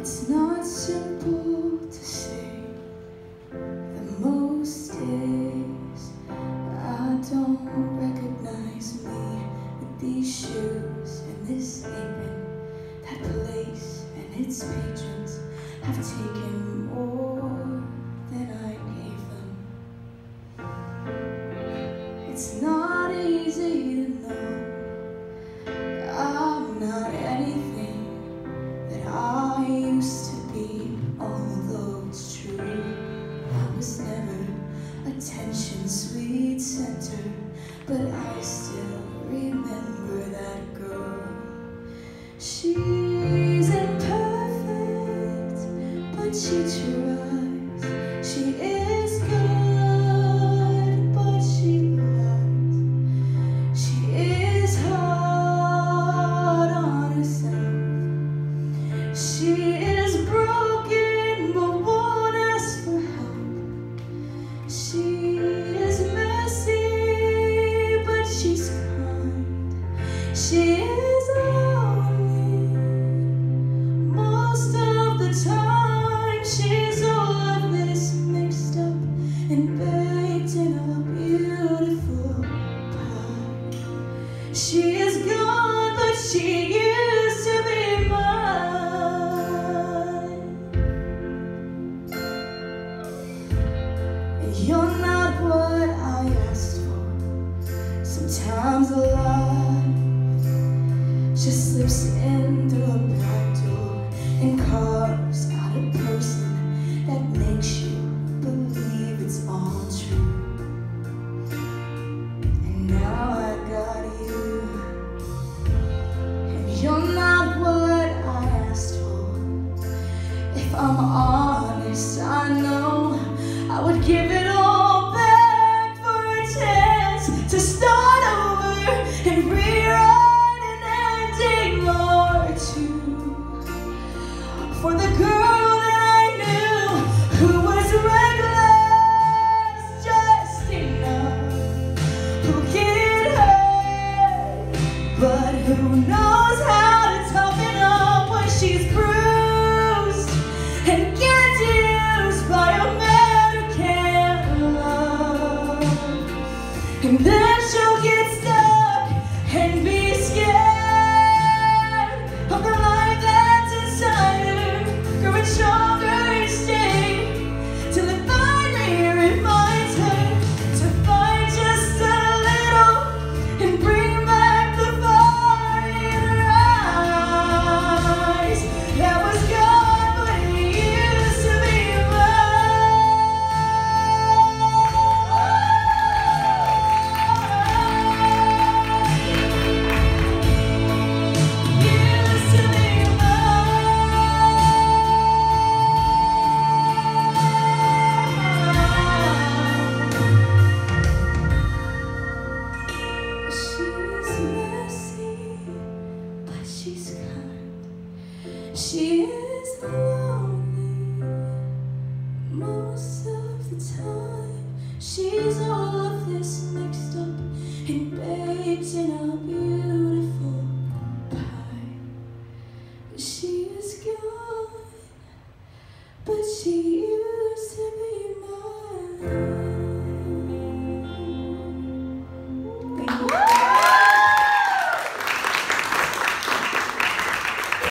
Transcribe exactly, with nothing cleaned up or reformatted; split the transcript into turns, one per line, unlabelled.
It's not simple to say that most days I don't recognize me with these shoes and this apron. That place and its patrons have taken more than I gave them. It's not easy to know I'm not anything that I used to be, although it's true I was never attention sweet center, but I still remember that girl. She's imperfect, but she tries. She is good, but she lies. She is hard on herself. She is broken, but won't ask for help. She is messy, but she's kind. She is lonely most of the time. She's all of this mixed up and baked in a beautiful pie. She is gone, but she used to be mine. And you're not what I asked for. Sometimes alive just slips in through a back door and carves out a person that makes you believe it's all true. And now I got you, and you're not what I asked for. If I'm honest, I know I would give it all back for a chance to start over and rewrite for the girl that I knew, who was reckless just enough, who get hurt, but who knows how to toughen up when she's bruised and gets used by a man who can't love. And then she'll get stuck and be scared of the life that's inside her, growing stronger each day, till it finally reminds her to fight just a little and bring back the fire in her eyes that was gone, but it used to be she's kind. She is lonely most of the time. She's all of this mixed up and baked in a beautiful